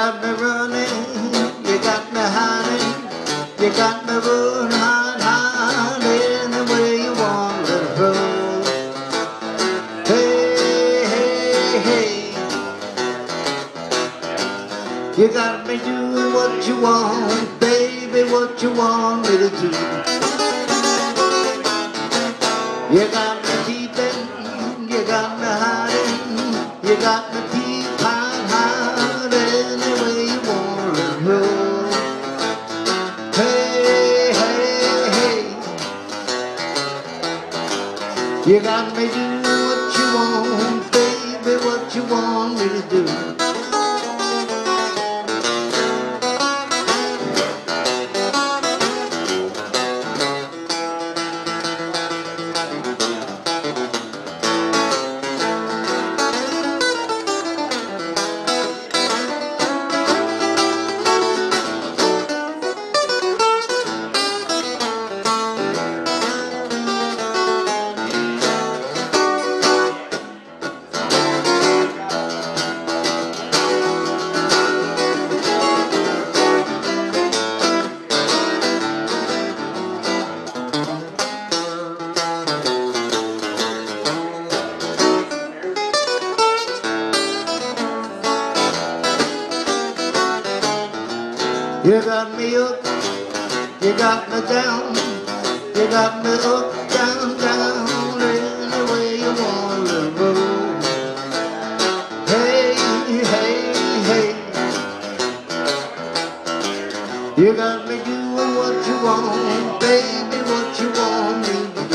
got me running, you got me hiding, you got me running, hide, any way you want to go. Hey, hey, hey, you got me doing what you want, baby, what you want me to do. You got me peeping, you got me hiding, you got me peeping, hiding any way you want to go. Hey, hey, hey, you got me doing what you want, baby, what you want me to do. You got me up, you got me down, you got me up, down, down, any way you want to go. Hey, hey, hey, you got me doing what you want, baby, what you want me to do.